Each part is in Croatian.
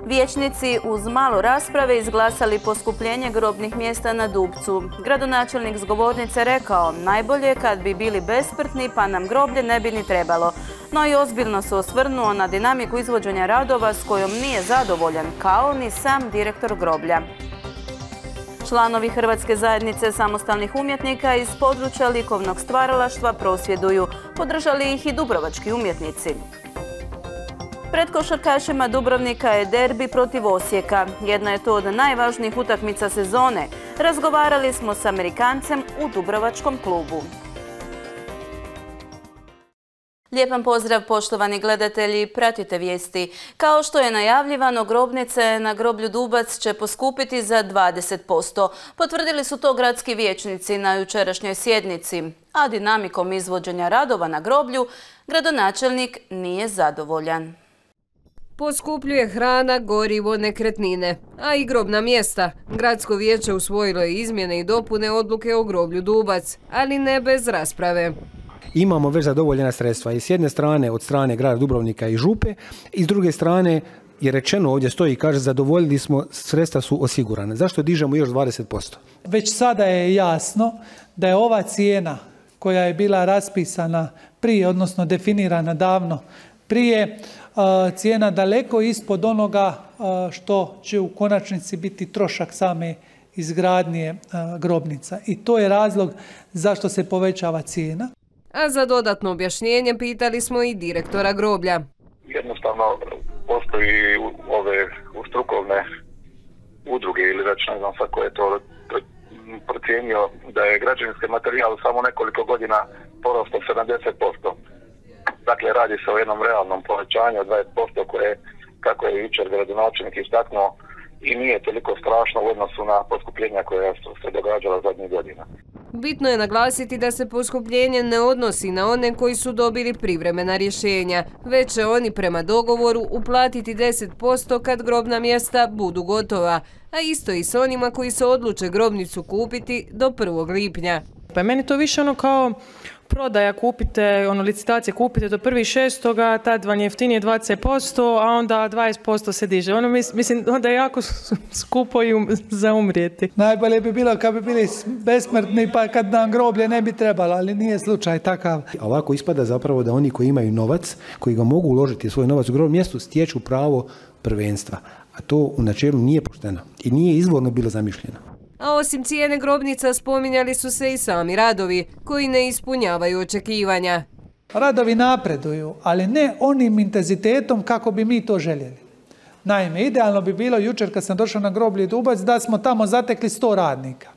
Vijećnici uz malo rasprave izglasali poskupljenje grobnih mjesta na Dubcu. Gradonačelnik s govornice rekao, najbolje kad bi bili besmrtni pa nam groblje ne bi ni trebalo. No i ozbiljno se osvrnuo na dinamiku izvođenja radova s kojom nije zadovoljan, kao ni sam direktor groblja. Članovi Hrvatske zajednice samostalnih umjetnika iz područja likovnog stvaralaštva prosvjeduju. Podržali ih i dubrovački umjetnici. Pred košarkašima Dubrovnika je derbi protiv Osijeka. Jedna je to od najvažnijih utakmica sezone. Razgovarali smo s Amerikancem u dubrovačkom klubu. Lijepan pozdrav poštovani gledatelji, pratite vijesti. Kao što je najavljivano, grobnice na groblju Dubac će poskupiti za 20%. Potvrdili su to gradski vijećnici na jučerašnjoj sjednici. A dinamikom izvođenja radova na groblju gradonačelnik nije zadovoljan. Poskupljuje hrana, gorivo, nekretnine, a i grobna mjesta. Gradsko vijeće usvojilo je izmjene i dopune odluke o groblju Dubac, ali ne bez rasprave. Imamo već zadovoljena sredstva i s jedne strane od strane grada Dubrovnika i župe i s druge strane je rečeno, ovdje stoji i kaže, zadovoljili smo, sredstva su osigurane. Zašto dižemo još 20%? Već sada je jasno da je ova cijena koja je bila raspisana prije, odnosno definirana davno prije, cijena daleko ispod onoga što će u konačnici biti trošak same izgradnje grobnica. I to je razlog zašto se povećava cijena. A za dodatno objašnjenje pitali smo i direktora groblja. Jednostavno postoji ove strukovne udruge ili već ne znam sad ko je to procijenio da je građevinski materijal samo nekoliko godina porastao 70%. Dakle, radi se o jednom realnom povećanju od 20% koje, kako je jučer gradonačelnik istaknuo, i nije toliko strašno u odnosu na poskupljenja koja su se događala zadnjih godina. Bitno je naglasiti da se poskupljenje ne odnosi na one koji su dobili privremena rješenja, već će oni prema dogovoru uplatiti 10% kad grobna mjesta budu gotova, a isto i s onima koji se odluče grobnicu kupiti do 1. lipnja. Pa meni to više ono kao prodaja, kupite, licitacije kupite do 1.6., tad vam je jeftinije 20%, a onda 20% se diže. Mislim, onda je jako skupo i za umrijeti. Najbolje bi bilo kad bi bili besmrtni pa kad nam groblje ne bi trebalo, ali nije slučaj takav. Ovako ispada zapravo da oni koji imaju novac, koji ga mogu uložiti svoj novac u grobno mjesto, stječu pravo prvenstva. A to u načelu nije pošteno i nije izvorno bilo zamišljeno. A osim cijene grobnica spominjali su se i sami radovi, koji ne ispunjavaju očekivanja. Radovi napreduju, ali ne onim intenzitetom kako bi mi to željeli. Naime, idealno bi bilo jučer kad sam došao na groblje Dubac da smo tamo zatekli 100 radnika.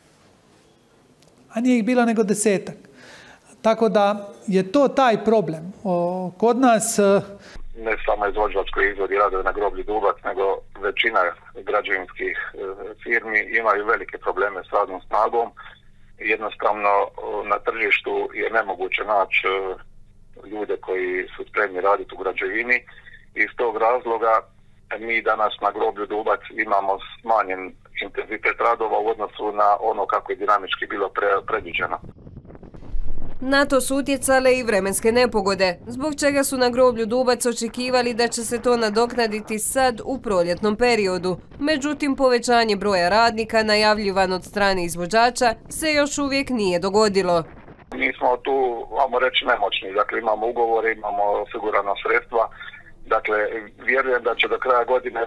A nije ih bilo nego 10-ak. Tako da je to taj problem. Kod nas ne samo izvođač koji izvodi radove na groblju Dubac, nego većina građevinskih firmi imaju velike probleme s radnom snagom. Jednostavno na tržištu je nemoguće naći ljude koji su spremni raditi u građevini. Iz tog razloga mi danas na groblju Dubac imamo smanjen intenzitet radova u odnosu na ono kako je dinamički bilo predviđeno. Na to su utjecale i vremenske nepogode, zbog čega su na groblju Dubac očekivali da će se to nadoknaditi sad u proljetnom periodu. Međutim, povećanje broja radnika najavljivan od strane izvođača se još uvijek nije dogodilo. Mi smo tu, vamo reći, nemoćni. Dakle, imamo ugovore, imamo osigurana sredstva. Dakle, vjerujem da će do kraja godine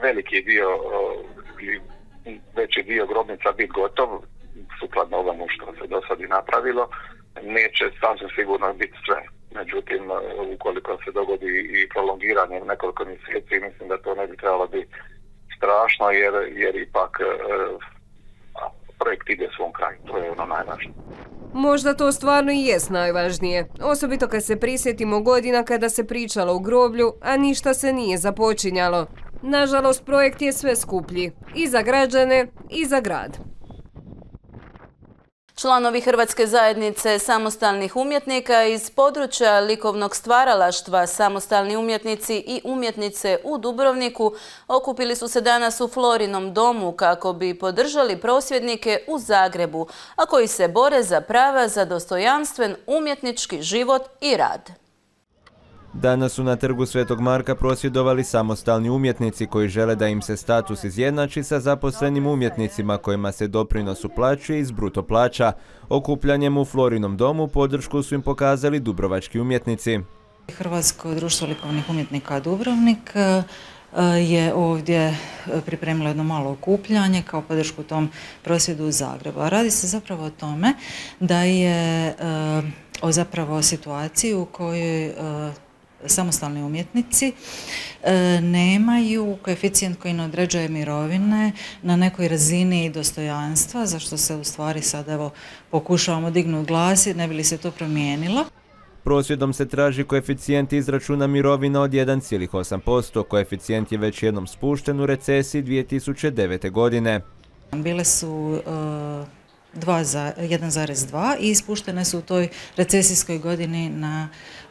veći dio grobnica biti gotov, sukladno ovomu što se do sad i napravilo. Neće sasvim sigurno biti sve. Međutim, ukoliko se dogodi i prolongiranje nekoliko mjeseci, mislim da to ne bi trebalo biti strašno, jer ipak projekt ide svom kraju. To je ono najvažnije. Možda to stvarno i jest najvažnije. Osobito kad se prisjetimo godina kada se pričalo u groblju, a ništa se nije započinjalo. Nažalost, projekt je sve skuplji. I za građane, i za grad. Članovi Hrvatske zajednice samostalnih umjetnika iz područja likovnog stvaralaštva, samostalni umjetnici i umjetnice u Dubrovniku okupili su se danas u Florinom domu kako bi podržali prosvjednike u Zagrebu, a koji se bore za prava za dostojanstven umjetnički život i rad. Danas su na trgu Svetog Marka prosvjedovali samostalni umjetnici koji žele da im se status izjednači sa zaposlenim umjetnicima kojima se doprinos uplaćuje iz bruto plaća. Okupljanjem u Florinom domu podršku su im pokazali dubrovački umjetnici. Hrvatsko društvo likovnih umjetnika Dubrovnik je ovdje pripremilo jedno malo okupljanje kao podršku tom prosvjedu u Zagrebu. A radi se zapravo o tome da je o zapravo situaciji u kojoj samostalni umjetnici nemaju koeficijent koji ne određuje mirovine na nekoj razini dostojanstva, za što se u stvari sad evo pokušavamo dignuti glas ne bi li se to promijenilo. Prosvjedom se traži koeficijent izračuna mirovina od 1,8%. Koeficijent je već jednom spušten u recesiji 2009. godine. Bile su 1,2 i ispuštene su u toj recesijskoj godini na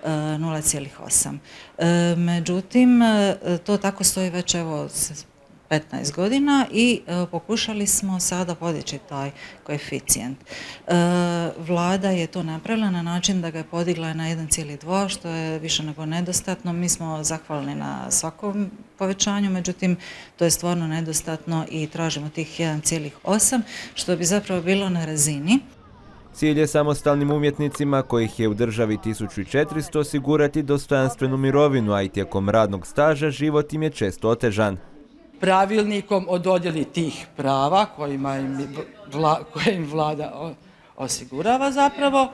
0,8. Međutim, to tako stoji već evo 15 godina i pokušali smo sada podići taj koeficijent. Vlada je to napravila na način da ga je podigla na 1,2, što je više nego nedostatno. Mi smo zahvalni na svakom povećanju, međutim to je stvarno nedostatno i tražimo tih 1,8, što bi zapravo bilo na razini. Cilj je samostalnim umjetnicima, kojih je u državi 1400, osigurati dostojanstvenu mirovinu, a i tijekom radnog staža život im je često otežan. Pravilnikom o dodjeli tih prava koje im vlada osigurava zapravo,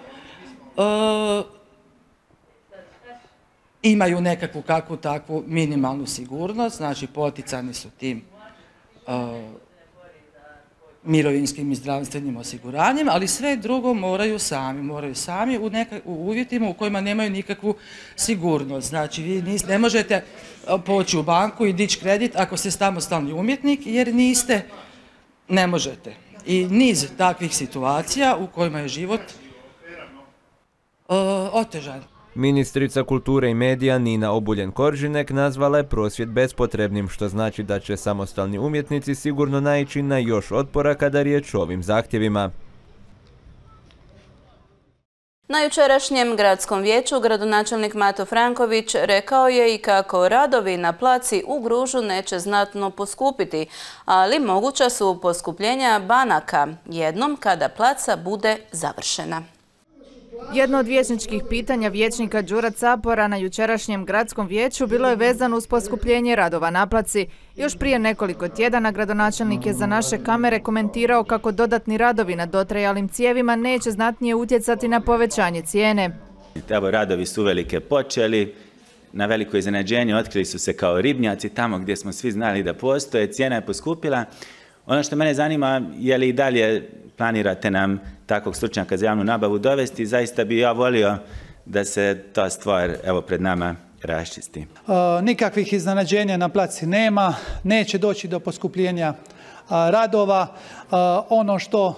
imaju nekakvu kakvu takvu minimalnu sigurnost, znači poticani su tim mirovinskim i zdravstvenim osiguranjem, ali sve drugo moraju sami u uvjetima u kojima nemaju nikakvu sigurnost. Znači vi ne možete poći u banku i dići kredit ako ste samostalni umjetnik jer ne možete. I niz takvih situacija u kojima je život otežan. Ministrica kulture i medija Nina Obuljen-Koržinek nazvala je prosvjed bespotrebnim, što znači da će samostalni umjetnici sigurno naići na još otpora kada je riječ o ovim zahtjevima. Na jučerašnjem gradskom vijeću gradonačelnik Mato Franković rekao je i kako radovi na placi u Gružu neće znatno poskupiti, ali moguća su poskupljenja banaka jednom kada placa bude završena. Jedno od vijećničkih pitanja vijećnika Đura Capora na jučerašnjem gradskom vijeću bilo je vezano uz poskupljenje radova na placi. Još prije nekoliko tjedana gradonačelnik je za naše kamere komentirao kako dodatni radovi na dotrajalim cijevima neće znatnije utjecati na povećanje cijene. Evo, radovi su uvelike počeli, na veliko iznenađenje otkrili su se kao ribnjaci tamo gdje smo svi znali da postoje, cijena je poskupila. Ono što mene zanima je li i dalje planirate nam takvog stručnjaka za javnu nabavu dovesti, zaista bi ja volio da se ta stvar evo pred nama raščisti. Nikakvih iznenađenja na placi nema, neće doći do poskupljenja radova. Ono što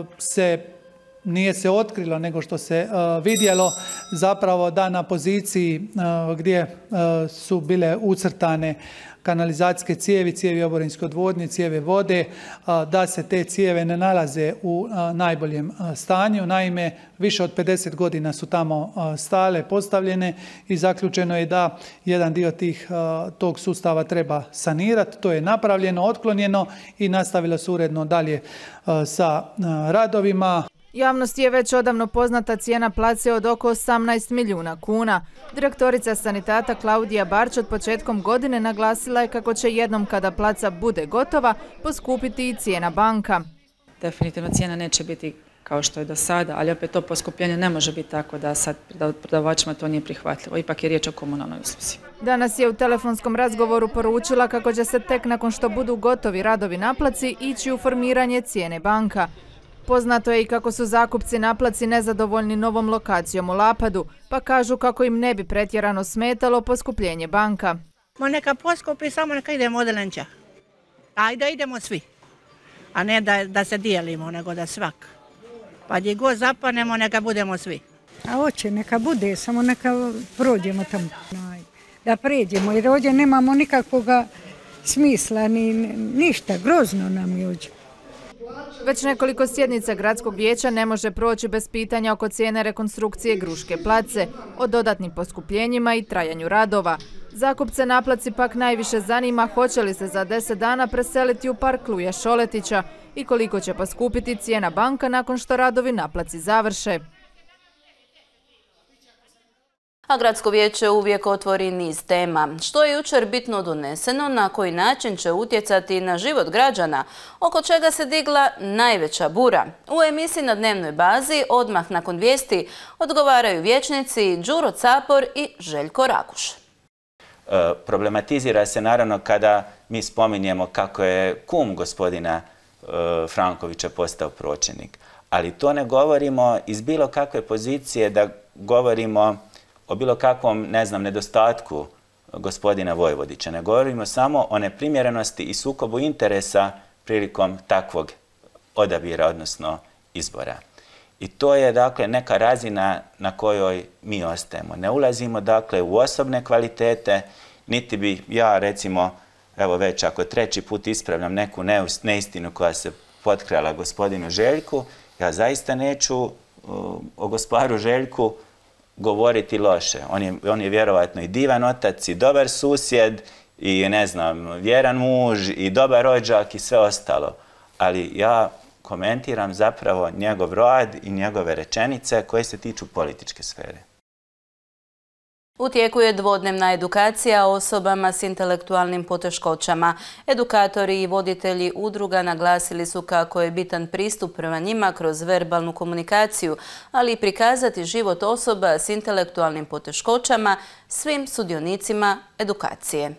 nije se otkrilo, nego što se vidjelo zapravo da na poziciji gdje su bile ucrtane kanalizacijske cijevi, cijevi oborinske odvodnje, cijeve vode, da se te cijeve ne nalaze u najboljem stanju. Naime, više od 50 godina su tamo stale, postavljene i zaključeno je da jedan dio tog sustava treba sanirati. To je napravljeno, otklonjeno i nastavilo se uredno dalje sa radovima. Javnosti je već odavno poznata cijena place od oko 18 milijuna kuna. Direktorica sanitata Klaudija Barć od početkom godine naglasila je kako će jednom kada placa bude gotova poskupiti i cijena banka. Definitivno cijena neće biti kao što je do sada, ali opet to poskupljenje ne može biti tako da sad prodavačima to nije prihvatljivo. Ipak je riječ o komunalnoj usluzi. Danas je u telefonskom razgovoru poručila kako će se tek nakon što budu gotovi radovi na placi ići u formiranje cijene banka. Poznato je i kako su zakupci na placi nezadovoljni novom lokacijom u Lapadu, pa kažu kako im ne bi pretjerano smetalo poskupljenje banka. Neka poskupi, samo neka idemo od Lenča. Ajde idemo svi, a ne da se dijelimo, nego da svak. Pa gdje god zapanemo, neka budemo svi. A hoće, neka bude, samo neka prođemo tamo. Da pređemo, jer ovdje nemamo nikakvog smisla, ni ništa, grozno nam je ovdje. Već nekoliko sjednica gradskog vijeća ne može proći bez pitanja oko cijene rekonstrukcije Gruške place, o dodatnim poskupljenjima i trajanju radova. Zakupce na placi pak najviše zanima hoće li se za 10 dana preseliti u park Luje Šoletića i koliko će poskupiti cijena banka nakon što radovi na placi završe. A gradsko vijeće uvijek otvori niz tema. Što je jučer bitno doneseno, na koji način će utjecati na život građana, oko čega se digla najveća bura. U emisiji Na dnevnoj bazi, odmah nakon vijesti, odgovaraju vijećnici Đuro Capor i Željko Rakuš. Problematizira se naravno kada mi spominjemo kako je kum gospodina Frankovića postao pročelnik. Ali to ne govorimo iz bilo kakve pozicije da govorimo o bilo kakvom, nedostatku gospodina Vojvodića. Ne govorimo samo o neprimjerenosti i sukobu interesa prilikom takvog odabira, odnosno izbora. I to je, dakle, neka razina na kojoj mi ostajemo. Ne ulazimo, dakle, u osobne kvalitete, niti bi ja, recimo, evo već ako 3. put ispravljam neku neistinu koja se potkrala gospodinu Željku, ja zaista neću o gospodaru Željku govoriti loše. On je vjerovatno i divan otac, i dobar susjed, i vjeran muž, i dobar rođak i sve ostalo. Ali ja komentiram zapravo njegov rad i njegove rečenice koje se tiču političke sfere. U tijeku je dvodnevna edukacija osobama s intelektualnim poteškoćama. Edukatori i voditelji udruga naglasili su kako je bitan pristup prema njima kroz verbalnu komunikaciju, ali i prikazati život osoba s intelektualnim poteškoćama svim sudionicima edukacije.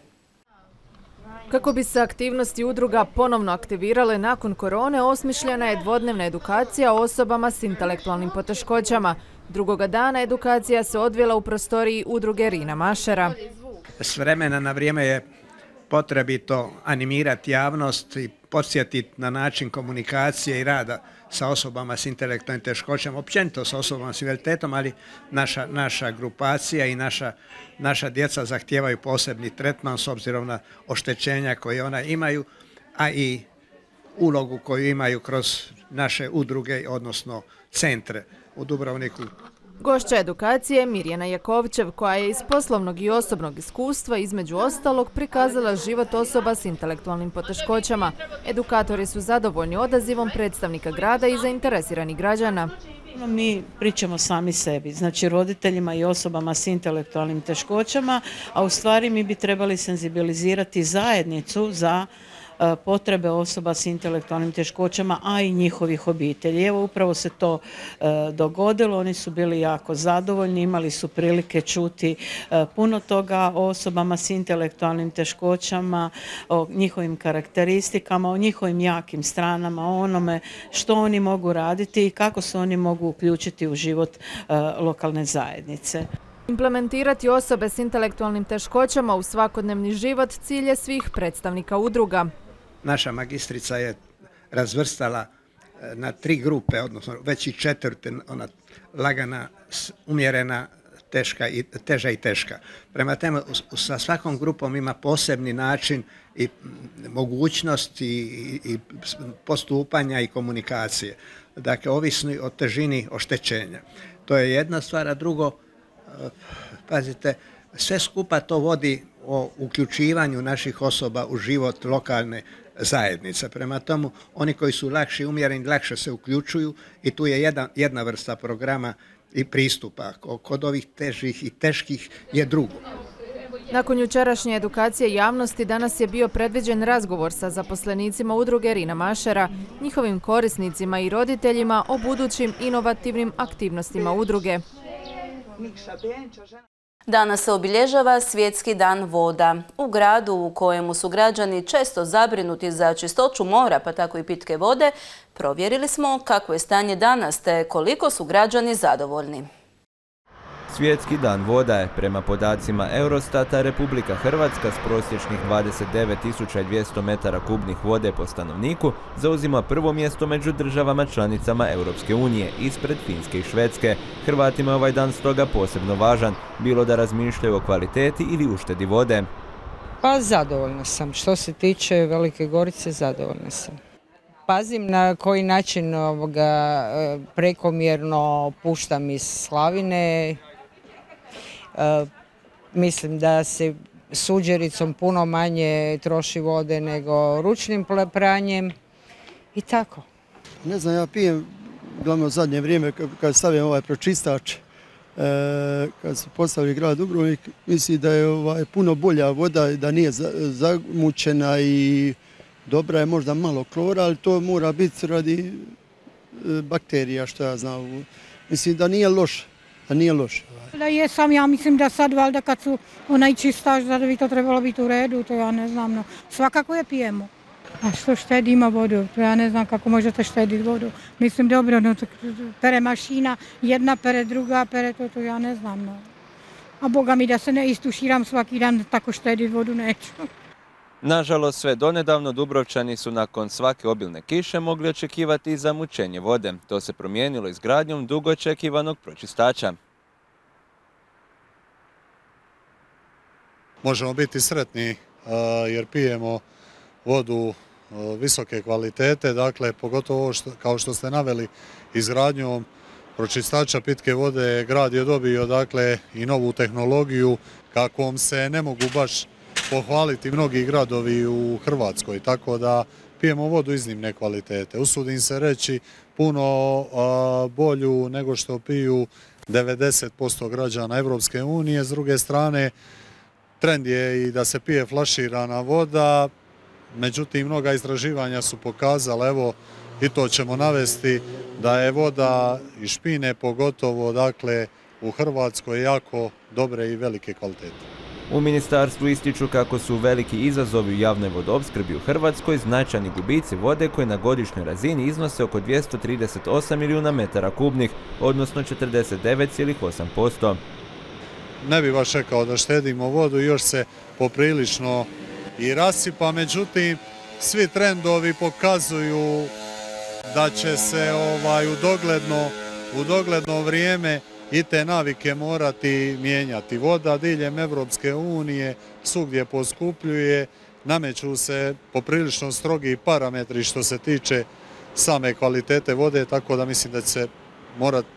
Kako bi se aktivnosti udruga ponovno aktivirale nakon korone, osmišljena je dvodnevna edukacija osobama s intelektualnim poteškoćama. Drugoga dana edukacija se odvila u prostoriji udruge Rina Mašera. S vremena na vrijeme je potrebito animirati javnost i podsjetiti na način komunikacije i rada sa osobama s intelektualnim teškoćama, općenito sa osobama s invaliditetom, ali naša grupacija i naša djeca zahtijevaju posebni tretman s obzirom na oštećenja koje ona imaju, a i ulogu koju imaju kroz naše udruge, odnosno centre u Dubrovniku. Gošća edukacije je Mirjana Jakovčev, koja je iz poslovnog i osobnog iskustva između ostalog prikazala život osoba s intelektualnim poteškoćama. Edukatori su zadovoljni odazivom predstavnika grada i zainteresiranih građana. Mi pričamo sami sebi, znači roditeljima i osobama s intelektualnim teškoćama, a u stvari mi bi trebali senzibilizirati zajednicu za potrebe osoba s intelektualnim teškoćama, a i njihovih obitelji. Evo, upravo se to dogodilo, oni su bili jako zadovoljni, imali su prilike čuti puno toga o osobama s intelektualnim teškoćama, o njihovim karakteristikama, o njihovim jakim stranama, o onome što oni mogu raditi i kako se oni mogu uključiti u život lokalne zajednice. Implementirati osobe s intelektualnim teškoćama u svakodnevni život cilj je svih predstavnika udruga. Naša magistrica je razvrstala na 3 grupe, odnosno već i 4, ona lagana, umjerena, teža i teška. Prema tome, sa svakom grupom ima posebni način i mogućnost i postupanja i komunikacije. Dakle, ovisni o težini oštećenja. To je jedna stvar, a drugo, pazite, sve skupa to vodi o uključivanju naših osoba u život lokalne zajednice. Prema tomu, oni koji su lakši umjereni, lakše se uključuju i tu je jedna vrsta programa i pristupa. Kod ovih težih i teških je drugo. Nakon jučerašnje edukacije javnosti danas je bio predviđen razgovor sa zaposlenicima udruge Rina Mašera, njihovim korisnicima i roditeljima o budućim inovativnim aktivnostima udruge. Danas se obilježava Svjetski dan voda. U gradu u kojemu su građani često zabrinuti za čistoću mora, pa tako i pitke vode, provjerili smo kakvo je stanje danas te koliko su građani zadovoljni. Svjetski dan voda je, prema podacima Eurostata, Republika Hrvatska s prosječnih 29.200 metara kubnih vode po stanovniku zauzima prvo mjesto među državama članicama Europske unije, ispred Finske i Švedske. Hrvatima je ovaj dan stoga posebno važan, bilo da razmišljaju o kvaliteti ili uštedi vode. Pa zadovoljna sam. Što se tiče Velike Gorice, zadovoljna sam. pazim na koji način prekomjerno puštam iz slavine. Mislim da se suđericom puno manje troši vode nego ručnim pranjem i tako. Ne znam, ja pijem uglavnom u zadnje vrijeme kad stavim ovaj pročistač, kad se postavi grad Dubrovnik, mislim da je puno bolja voda, da nije zamućena i dobra je možda malo klora, ali to mora biti radi bakterija, što ja znam. Mislim da nije loše. Da jesam, ja mislim da sad valjda kad su onaj čistač, da bi to trebalo biti u redu, to ja ne znam. No. Svakako je pijemo. A što štedimo vodu? To ja ne znam kako možete štediti vodu. Mislim dobro, no, pere mašina, jedna pere, druga pere, to ja ne znam. No. A Boga mi da se ne istuširam svaki dan, tako štediti vodu neću. Nažalost, sve donedavno Dubrovčani su nakon svake obilne kiše mogli očekivati i zamućenje vode. To se promijenilo izgradnjom dugo očekivanog pročistača. Možemo biti sretni jer pijemo vodu visoke kvalitete, dakle pogotovo kao što ste naveli izgradnjom pročistača pitke vode grad je dobio dakle i novu tehnologiju kakvom se ne mogu baš pohvaliti mnogi gradovi u Hrvatskoj, tako da pijemo vodu iznimne kvalitete. Usudim se reći puno bolju nego što piju 90% građana Evropske unije. S druge strane, trend je i da se pije flaširana voda, međutim mnoga istraživanja su pokazala, evo i to ćemo navesti, da je voda iz špine pogotovo dakle u Hrvatskoj jako dobre i velike kvalitete. U ministarstvu ističu kako su veliki izazovi u javnoj vodoopskrbi u Hrvatskoj značajni gubici vode koji na godišnjoj razini iznose oko 238 milijuna metara kubnih, odnosno 49,8%. Ne bih baš rekao da štedimo vodu, još se poprilično i rasipa, međutim svi trendovi pokazuju da će se u dogledno vrijeme i te navike morati mijenjati. Voda diljem Evropske unije svugdje poskupljuje, nameću se poprilično strogi parametri što se tiče same kvalitete vode, tako da mislim da će se morati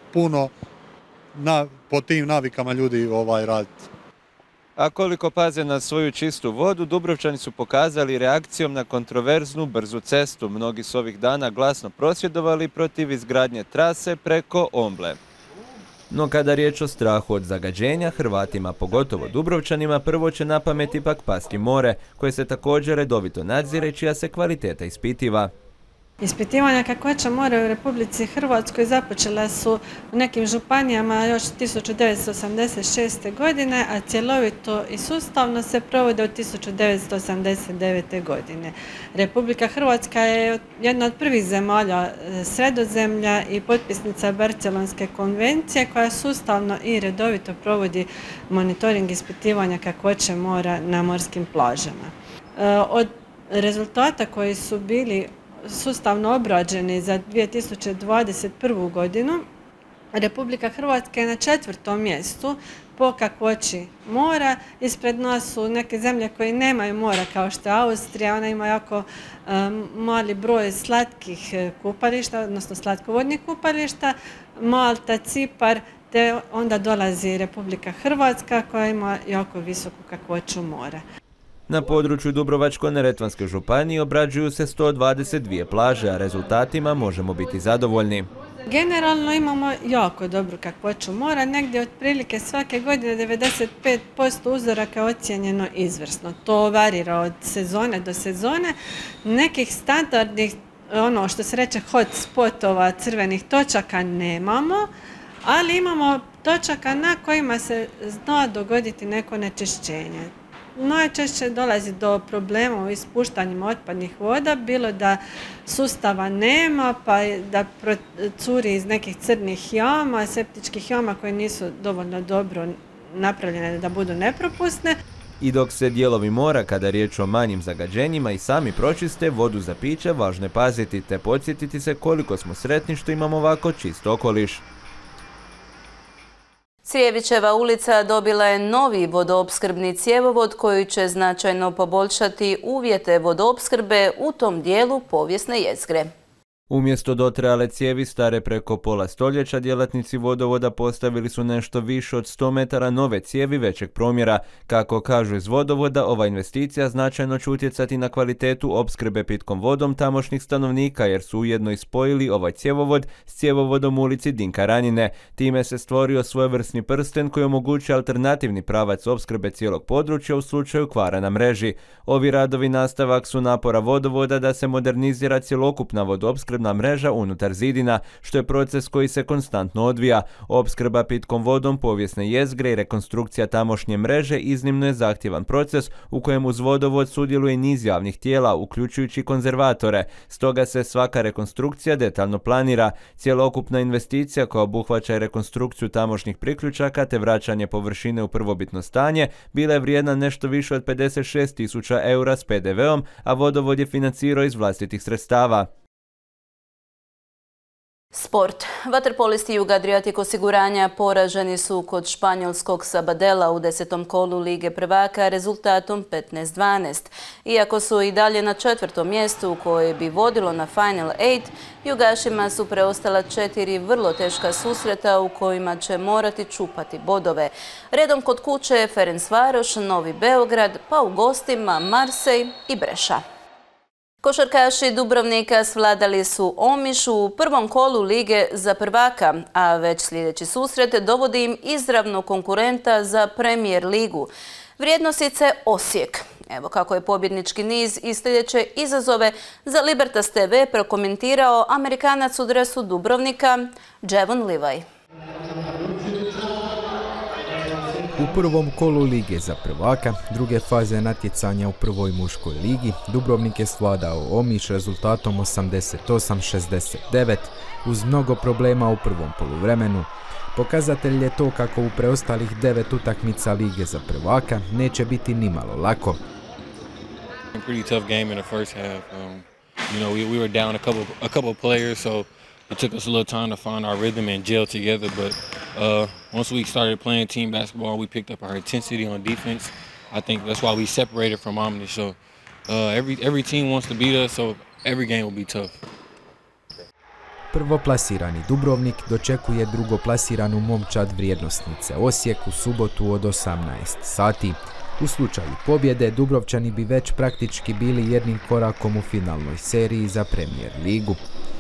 po tim navikama ljudi raditi. A koliko paze na svoju čistu vodu, Dubrovčani su pokazali reakcijom na kontroverznu brzu cestu. Mnogi su ovih dana glasno prosvjedovali protiv izgradnje trase preko Omble. No kada riječ o strahu od zagađenja, Hrvatima, pogotovo Dubrovčanima, prvo će na pamet ipak pasti more, koje se također redovito nadzire i čija se kvaliteta ispitiva. Ispitivanja kakvoće mora u Republici Hrvatskoj započela su u nekim županijama još 1986. godine, a cjelovito i sustavno se provode od 1989. godine. Republika Hrvatska je jedna od prvih zemalja Sredozemlja i potpisnica Barcelonske konvencije koja sustavno i redovito provodi monitoring ispitivanja kakvoće mora na morskim plažama. Od rezultata koji su bili sustavno obrađeni za 2021. godinu, Republika Hrvatska je na 4. mjestu po kakvoći mora. Ispred nas su neke zemlje koje nemaju mora, kao što je Austrija, ona ima jako mali broj slatkih kupališta, odnosno slatkovodnih kupališta, Malta, Cipar, te onda dolazi Republika Hrvatska koja ima jako visoku kakvoću mora. Na području Dubrovačko-neretvanske županije obrađuju se 122 plaže, a rezultatima možemo biti zadovoljni. Generalno imamo jako dobru kakvoću mora, negdje otprilike svake godine 95% uzoraka je ocijenjeno izvrsno. To varira od sezone do sezone. Nekih standardnih, ono što se reče hot spotova, crvenih točaka nemamo, ali imamo točaka na kojima se zna dogoditi neko nečišćenje. Najčešće dolazi do problema u ispuštanjima otpadnih voda, bilo da sustava nema, pa da curi iz nekih crnih jama, septičkih jama koje nisu dovoljno dobro napravljene da budu nepropusne. I dok se dijelovi mora, kada je riječ o manjim zagađenjima, i sami pročiste, vodu za piće važno je paziti te podsjetiti se koliko smo sretni što imamo ovako čist okoliš. Crijevićeva ulica dobila je novi vodoopskrbni cjevovod koji će značajno poboljšati uvjete vodoopskrbe u tom dijelu povijesne jezgre. Umjesto dotrajale cijevi stare preko pola stoljeća, djelatnici vodovoda postavili su nešto više od 100 metara nove cijevi većeg promjera. Kako kažu iz vodovoda, ova investicija značajno će utjecati na kvalitetu opskrbe pitkom vodom tamošnjih stanovnika, jer su ujedno i spojili ovaj cjevovod s cjevovodom u ulici Dinka Ranjine. Time se stvorio svojevrsni prsten koji omogućuje alternativni pravac opskrbe cijelog područja u slučaju kvara na mreži. Ovi radovi nastavak su napora vodovoda da se modernizira cjelokupna vodoopskrba mreža unutar zidina, što je proces koji se konstantno odvija. Opskrba pitkom vodom povijesne jezgre i rekonstrukcija tamošnje mreže iznimno je zahtjevan proces u kojem uz vodovod sudjeluje niz javnih tijela, uključujući konzervatore. Stoga se svaka rekonstrukcija detaljno planira. Cjelokupna investicija koja obuhvaća rekonstrukciju tamošnjih priključaka te vraćanje površine u prvobitno stanje bila je vrijedna nešto više od 56.000 eura s PDV-om, a vodovod je financirao iz vlastitih sredstava. Sport. Vaterpolisti Juga Adriatic osiguranja poraženi su kod španjolskog Sabadella u 10. kolu Lige prvaka rezultatom 15-12. Iako su i dalje na 4. mjestu koje bi vodilo na Final 8, Jugašima su preostala 4 vrlo teška susreta u kojima će morati čupati bodove. Redom kod kuće Ferencvaroš, Novi Beograd, pa u gostima Marsej i Breša. Košarkaši Dubrovnika svladali su Omiš u prvom kolu Lige za prvaka, a već sljedeći susret dovodi im izravno konkurenta za Premier ligu. Vrijednosice Osijek. Evo kako je pobjednički niz i sljedeće izazove za Libertas TV prokomentirao Amerikanac u dresu Dubrovnika Javon Levi. U prvom kolu Lige za prvaka, druge faze natjecanja u prvoj muškoj ligi, Dubrovnik je svladao Omiš rezultatom 88-69 uz mnogo problema u prvom poluvremenu. Pokazatelj je to kako u preostalih 9 utakmica Lige za prvaka neće biti nimalo lako. Pretty tough game in the first half. We were down a couple players, so it took us a little time to find our rhythm and gel together, but once we started playing team basketball, we picked up our intensity on defense. I think that's why we separated from Omni. So every team wants to beat us, so every game will be tough. Prvoplasirani Dubrovnik dočekuje drugoplasiranu momčad vrijednosnice Osijek u subotu od 18 sati. U slučaju pobjede, Dubrovčani bi već praktički bili jednim korakom u finalnoj seriji za Premier ligu.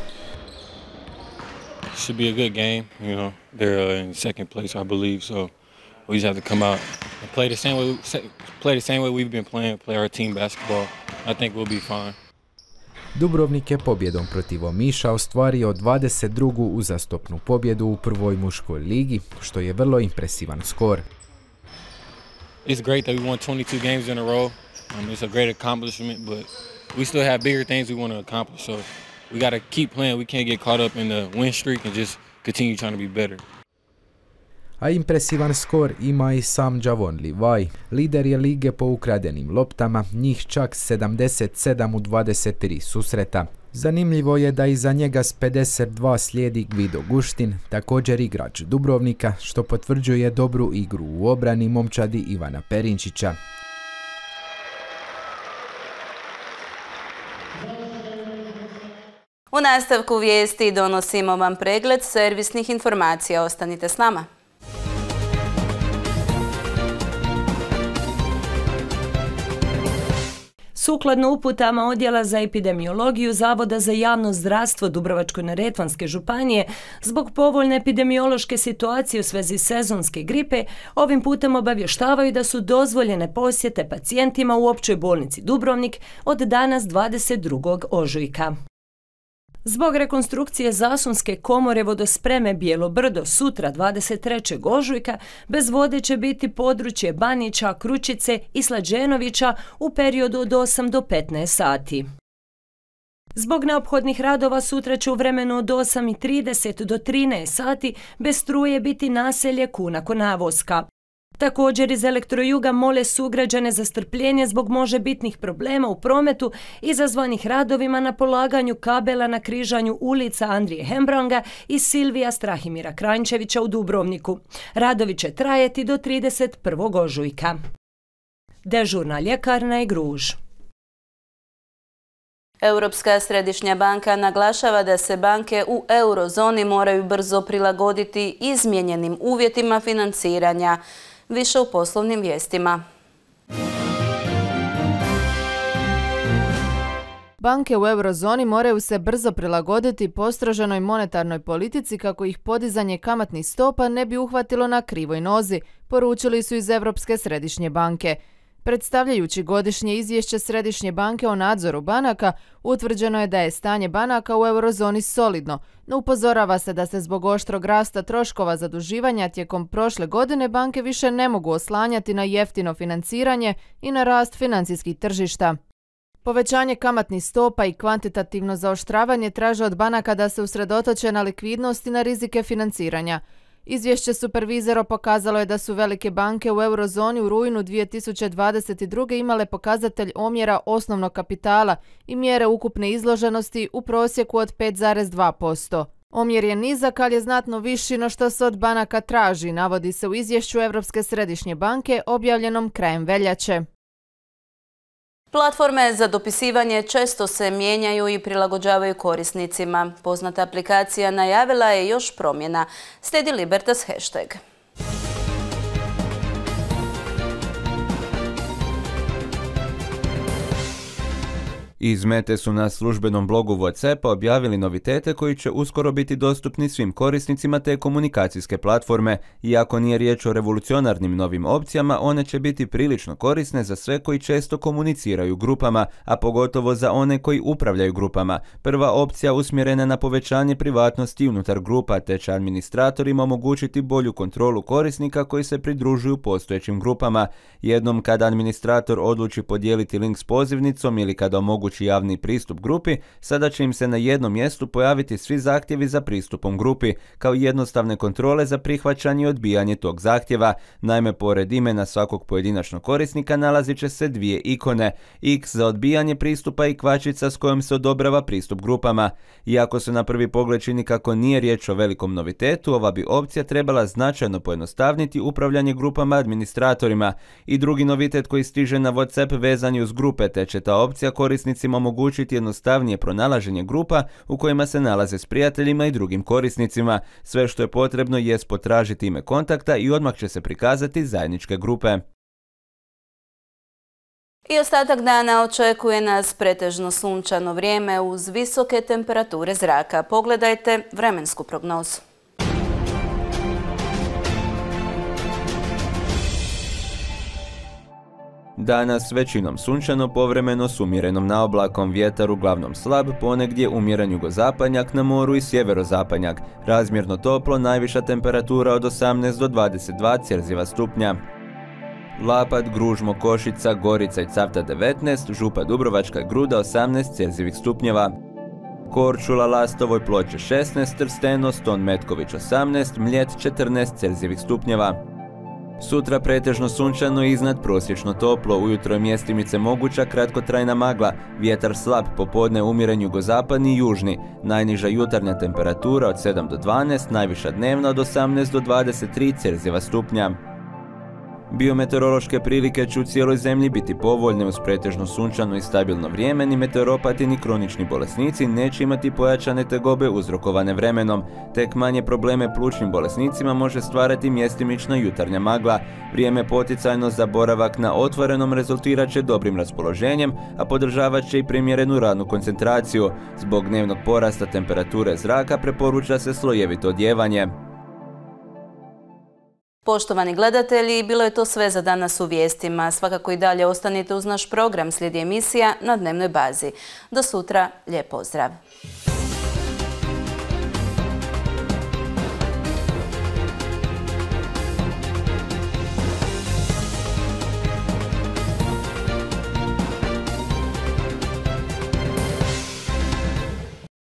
Should be a good game, they're in second place, I believe, so we just have to come out and play the same way we've been playing, play our team basketball. I think we'll be fine. Dubrovnik je pobjedom protiv Omiša ostvario 22. uzastopnu pobjedu u prvoj muškoj ligi, što je vrlo impresivan skor. It's great that we won 22 games in a row. It's a great accomplishment, but we still have bigger things we want to accomplish, so we got to keep playing. We can't get caught up in the win streak and just continue trying to be better. A impresivan skor ima i sam Javon Levi. Lider je lige po ukradenim loptama, njih čak 77 u 23 susreta. Zanimljivo je da iza njega s 52 slijedi Gvido Guštin, također igrač Dubrovnika, što potvrđuje dobru igru u obrani momčadi Ivana Perinčića. U nastavku vijesti donosimo vam pregled servisnih informacija. Ostanite s nama. Sukladno uputama Odjela za epidemiologiju Zavoda za javno zdravstvo Dubrovačko-neretvanske županije, zbog povoljne epidemiološke situacije u svezi sezonske gripe, ovim putem obavještavaju da su dozvoljene posjete pacijentima u općoj bolnici Dubrovnik od danas 22. ožujka. Zbog rekonstrukcije Zasunske komore vodospreme Bijelo Brdo sutra 23. ožujka bez vode će biti područje Banića, Kručice i Slađenovića u periodu od 8 do 15 sati. Zbog neophodnih radova sutra će u vremenu od 8:30 do 13 sati bez struje biti naselje Kuna Konavoska. Također iz Elektrojuga mole sugrađane za strpljenje zbog možebitnih problema u prometu izazvanih radovima na polaganju kabela na križanju ulica Andrije Hembranga i Silvija Strahimira Kranjčevića u Dubrovniku. Radovi će trajati do 31. ožujka. Dežurna ljekarna i Gruž. Europska središnja banka naglašava da se banke u eurozoni moraju brzo prilagoditi izmijenjenim uvjetima financiranja. Više u poslovnim vijestima. Banke u eurozoni moraju se brzo prilagoditi postroženoj monetarnoj politici kako ih podizanje kamatnih stopa ne bi uhvatilo na krivoj nozi, poručili su iz Europske središnje banke. Predstavljajući godišnje izvješće Središnje banke o nadzoru banaka, utvrđeno je da je stanje banaka u eurozoni solidno, no upozorava se da se zbog oštrog rasta troškova zaduživanja tijekom prošle godine banke više ne mogu oslanjati na jeftino financiranje i na rast financijskih tržišta. Povećanje kamatnih stopa i kvantitativno zaoštravanje traže od banaka da se usredotoče na likvidnost i na rizike financiranja. Izvješće supervizora pokazalo je da su velike banke u eurozoni u rujnu 2022. imale pokazatelj omjera osnovnog kapitala i mjere ukupne izloženosti u prosjeku od 5,2%. Omjer je nizak, ali je znatno viši no što se od banaka traži, navodi se u izvješću Europske središnje banke objavljenom krajem veljače. Platforme za dopisivanje često se mijenjaju i prilagođavaju korisnicima. Poznata aplikacija najavila je još promjena. Slijedi Libertas hashtag. Iz Mete su na službenom blogu WhatsAppa objavili novitete koji će uskoro biti dostupni svim korisnicima te komunikacijske platforme. Iako nije riječ o revolucionarnim novim opcijama, one će biti prilično korisne za sve koji često komuniciraju grupama, a pogotovo za one koji upravljaju grupama. Prva opcija usmjerena na povećanje privatnosti unutar grupa, te će administratorima omogućiti bolju kontrolu korisnika koji se pridružuju postojećim grupama. Jednom kada administrator odluči podijeliti link s pozivnicom ili kada omogući javni pristup grupi, sada će im se na jednom mjestu pojaviti svi zahtjevi za pristupom grupi, kao jednostavne kontrole za prihvaćanje i odbijanje tog zahtjeva. Naime, pored imena svakog pojedinačnog korisnika nalazit će se dvije ikone, X za odbijanje pristupa i kvačica s kojom se odobrava pristup grupama. Iako se na prvi pogled čini kako nije riječ o velikom novitetu, ova bi opcija trebala značajno pojednostavniti upravljanje grupama administratorima. I drugi novitet koji stiže na WhatsApp vezan je uz grupe, te će ta opcija korisnicima omogućiti jednostavnije pronalaženje grupa u kojima se nalaze s prijateljima i drugim korisnicima. Sve što je potrebno jest potražiti ime kontakta i odmah će se prikazati zajedničke grupe. I ostatak dana očekuje nas pretežno sunčano vrijeme uz visoke temperature zraka. Pogledajte vremensku prognozu. Danas većinom sunčano, povremeno s umjerenom naoblakom, vjetar uglavnom slab, ponegdje umjeren jugozapadnjak, na moru i sjeverozapadnjak. Razmjerno toplo, najviša temperatura od 18 do 22 Celzijeva stupnja. Lapad, Gruž, Mokošica, Gorica i Cavtat 19, Župa Dubrovačka, Gruda 18 Celzijevih stupnjeva. Korčula, Lastovo i Ploče 16, Trsteno, Ston, Metković 18, Mljet 14 Celzijevih stupnjeva. Sutra pretežno sunčano i iznad prosječno toplo, ujutro je mjestimice moguća kratkotrajna magla, vjetar slab, popodne umjeren jugozapadni i južni, najniža jutarnja temperatura od 7 do 12, najviša dnevna od 18 do 23 Celzijeva stupnja. Biometeorološke prilike će u cijeloj zemlji biti povoljne uz pretežno sunčano i stabilno vrijeme, ni meteoropati ni kronični bolesnici neće imati pojačane tegobe uzrokovane vremenom. Tek manje probleme plućnim bolesnicima može stvarati mjestimična jutarnja magla. Vrijeme poticajno za boravak na otvorenom rezultirat će dobrim raspoloženjem, a podržavat će i primjerenu radnu koncentraciju. Zbog dnevnog porasta temperature zraka preporuča se slojevito odjevanje. Poštovani gledatelji, bilo je to sve za danas u vijestima. Svakako i dalje ostanite uz naš program, slijedi emisija na dnevnoj bazi. Do sutra, lijep pozdrav!